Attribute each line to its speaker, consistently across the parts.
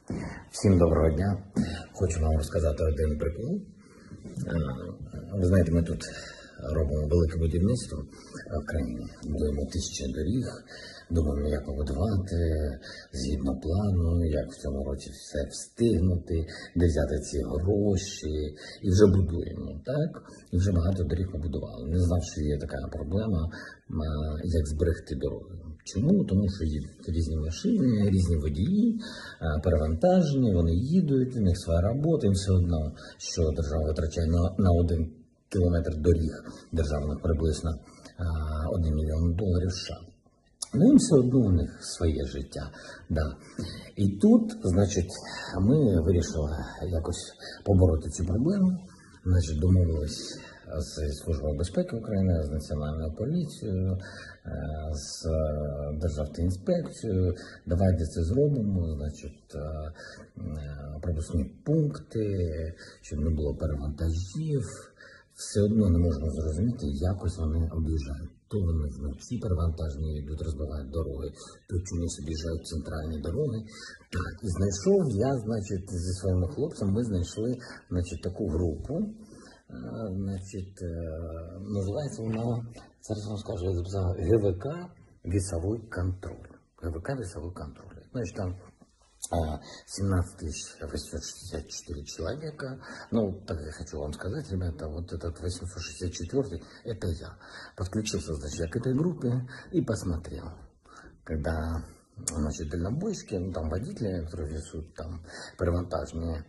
Speaker 1: Всім доброго дня. Хочу вам розказати один прикол. Ви знаєте, ми тут робимо велике будівництво в країні. Будуємо тисячі доріг, думаємо, як побудувати, згідно плану, як в цьому році все встигнути, де взяти ці гроші. І вже будуємо, так? І вже багато доріг побудували. Не знав, що є така проблема, як зберегти дороги. Чому? Тому що їдуть різні машини, різні водії, перевантажені, вони їдуть, у них своя робота, їм все одно, що держава витрачає на 1 кілометр доріг державних приблизно $1 мільйон США. Ну, їм все одно у них своє життя. Да. І тут, значить, ми вирішили якось побороти цю проблему. Значить, домовились з Службою безпеки України, з Національною поліцією, з Державтоінспекцією. Давайте це зробимо, значить, пропускні пункти, щоб не було перевантажів. Все одно не можна зрозуміти, якось вони об'їжджають. То вони всі перевантажені йдуть, розбивають дороги, то чомусь об'їжджають центральні дороги. Так, і знайшов я, значить, зі своїми хлопцями, ми знайшли, значить, таку групу. Значить, називається вона, зараз вам скажу, я записав, ГВК «Весовой контроль». ГВК «Весовой контроль». Значит, там 17 864 человека. Ну, так я хочу вам сказать, ребята, вот этот 864-й, это я. Подключился, значит, я к этой группе и посмотрел. Когда, значит, дальнобойщики, ну, там водители, которые везут там перевантажные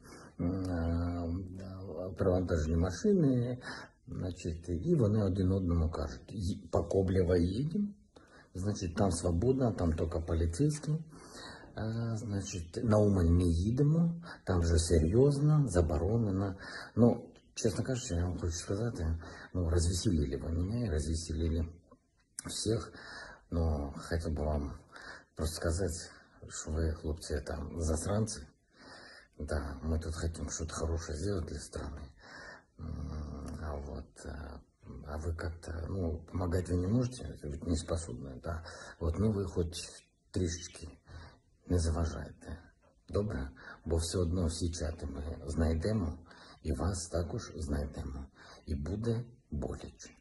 Speaker 1: машини, значить, і вони один одному кажуть, по Коблево їдемо, значить, там свободно, там тільки поліцейські, значить, на Умань не їдемо, там вже серйозно, заборонено. Ну, чесно кажучи, я вам хочу сказати, ну, розвеселили ви мене, розвеселили всіх, но хотів би вам просто сказати, що ви, хлопці, там, засранці. Да, мы тут хотим что-то хорошее сделать для страны. А вы как-то, ну, помогать вы не можете, ведь не способны, да. Вот, ну, ви хоч трішечки не заважайте. Добре? Бо все одно всі чати ми знайдемо, і вас також знайдемо. І буде боляче.